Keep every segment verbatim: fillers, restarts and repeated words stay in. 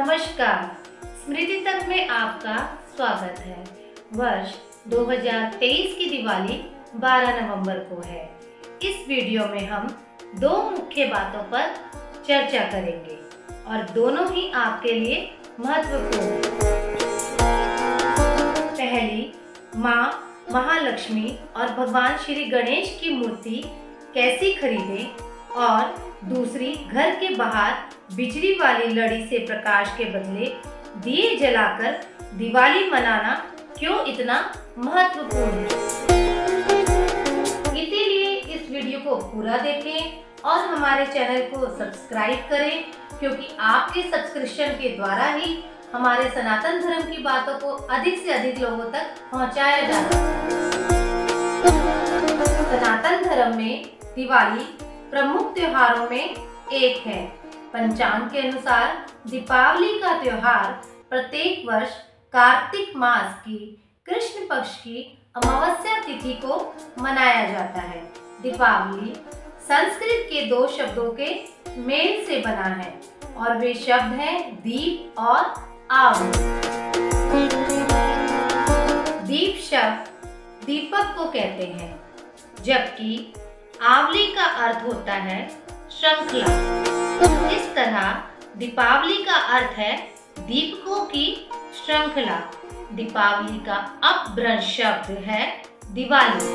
नमस्कार, स्मृति तक में आपका स्वागत है। वर्ष दो हज़ार तेईस की दिवाली बारह नवंबर को है। इस वीडियो में हम दो मुख्य बातों पर चर्चा करेंगे और दोनों ही आपके लिए महत्वपूर्ण। पहली, माँ महालक्ष्मी और भगवान श्री गणेश की मूर्ति कैसी खरीदें और दूसरी, घर के बाहर बिजली वाली लड़ी से प्रकाश के बदले दिए जलाकर दिवाली मनाना क्यों इतना महत्वपूर्ण है। इसीलिए इस वीडियो को पूरा देखें और हमारे चैनल को सब्सक्राइब करें, क्योंकि आपके सब्सक्रिप्शन के द्वारा ही हमारे सनातन धर्म की बातों को अधिक से अधिक लोगों तक पहुंचाया जाता है। सनातन धर्म में दिवाली प्रमुख त्योहारों में एक है। पंचांग के अनुसार दीपावली का त्योहार प्रत्येक वर्ष कार्तिक मास की कृष्ण पक्ष की अमावस्या तिथि को मनाया जाता है। दीपावली संस्कृत के दो शब्दों के मेल से बना है और वे शब्द हैं दीप और आव। दीप शब्द दीपक को कहते हैं, जबकि आवली का अर्थ होता है श्रृंखला। इस तरह दीपावली का अर्थ है दीपकों की श्रृंखला। दीपावली का अपभ्रंश शब्द है दिवाली।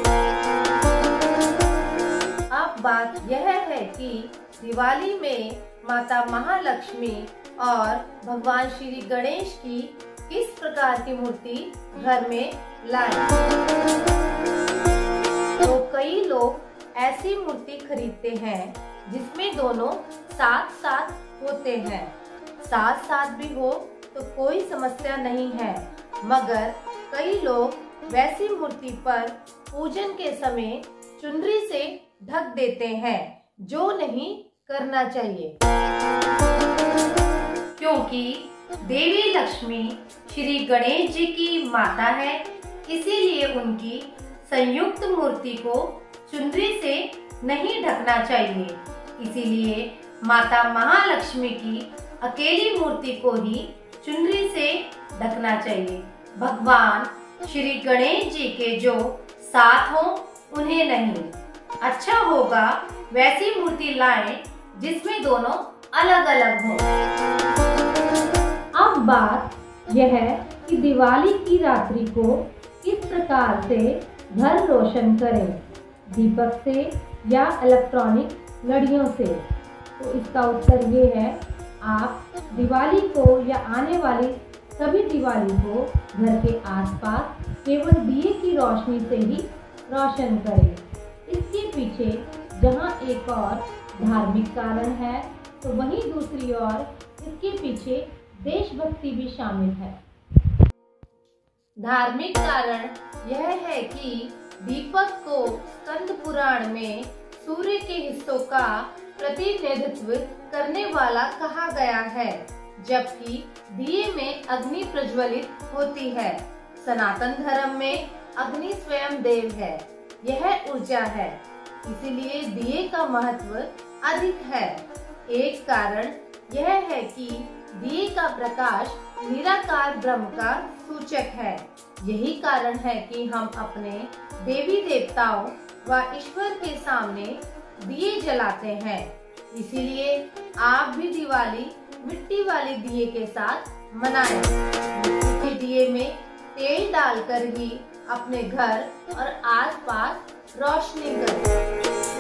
अब बात यह है कि दिवाली में माता महालक्ष्मी और भगवान श्री गणेश की किस प्रकार की मूर्ति घर में लाएं। तो कई लोग ऐसी मूर्ति खरीदते हैं जिसमें दोनों साथ साथ होते हैं। साथ साथ भी हो तो कोई समस्या नहीं है, मगर कई लोग वैसी मूर्ति पर पूजन के समय चुनरी से ढक देते हैं, जो नहीं करना चाहिए, क्योंकि देवी लक्ष्मी श्री गणेश जी की माता है। इसीलिए उनकी संयुक्त मूर्ति को चुनरी से नहीं ढकना चाहिए। इसीलिए माता महालक्ष्मी की अकेली मूर्ति को ही चुनरी से ढकना चाहिए। भगवान श्री गणेश जी के जो साथ हों उन्हें नहीं। अच्छा होगा वैसी मूर्ति लाएं जिसमें दोनों अलग अलग हों। अब बात यह है कि दिवाली की रात्रि को किस प्रकार से घर रोशन करें, दीपक से या इलेक्ट्रॉनिक लड़ियों से। तो इसका उत्तर ये है, आप दिवाली को या आने वाली सभी दिवाली को घर के आसपास केवल दिए की रोशनी से ही रोशन करें। इसके पीछे जहां एक और धार्मिक कारण है, तो वहीं दूसरी ओर इसके पीछे देशभक्ति भी शामिल है। धार्मिक कारण यह है कि दीपक को स्कंद पुराण में सूर्य के हिस्सों का प्रतिनिधित्व करने वाला कहा गया है, जबकि दिए में अग्नि प्रज्वलित होती है। सनातन धर्म में अग्नि स्वयं देव है, यह ऊर्जा है, इसीलिए दिए का महत्व अधिक है। एक कारण यह है कि दिए का प्रकाश निराकार ब्रह्म का सूचक है। यही कारण है कि हम अपने देवी देवताओं व ईश्वर के सामने दिए जलाते हैं। इसीलिए आप भी दिवाली मिट्टी वाले दिए के साथ मनाएं। मिट्टी के दिए में तेल डालकर ही अपने घर और आसपास रोशनी करें।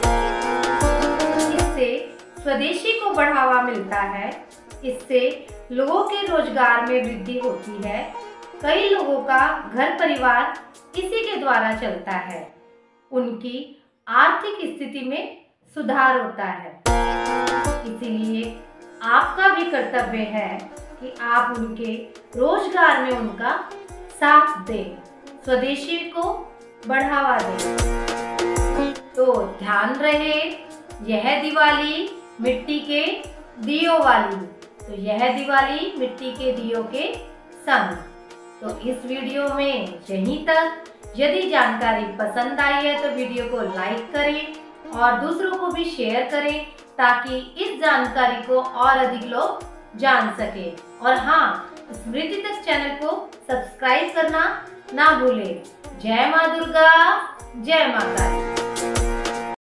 इससे स्वदेशी को बढ़ावा मिलता है। इससे लोगों के रोजगार में वृद्धि होती है। कई लोगों का घर परिवार इसी के द्वारा चलता है। उनकी आर्थिक स्थिति में सुधार होता है। इसीलिए आपका भी कर्तव्य है कि आप उनके रोजगार में उनका साथ दें, स्वदेशी को बढ़ावा दें। तो ध्यान रहे, यह दिवाली मिट्टी के दियों वाली, तो यह दिवाली मिट्टी के दियों के संग। तो इस वीडियो में यहीं तक। यदि जानकारी पसंद आई है तो वीडियो को लाइक करें और दूसरों को भी शेयर करें, ताकि इस जानकारी को और अधिक लोग जान सके। और हाँ, स्मृति तक चैनल को सब्सक्राइब करना ना भूले। जय माँ दुर्गा, जय माता दी।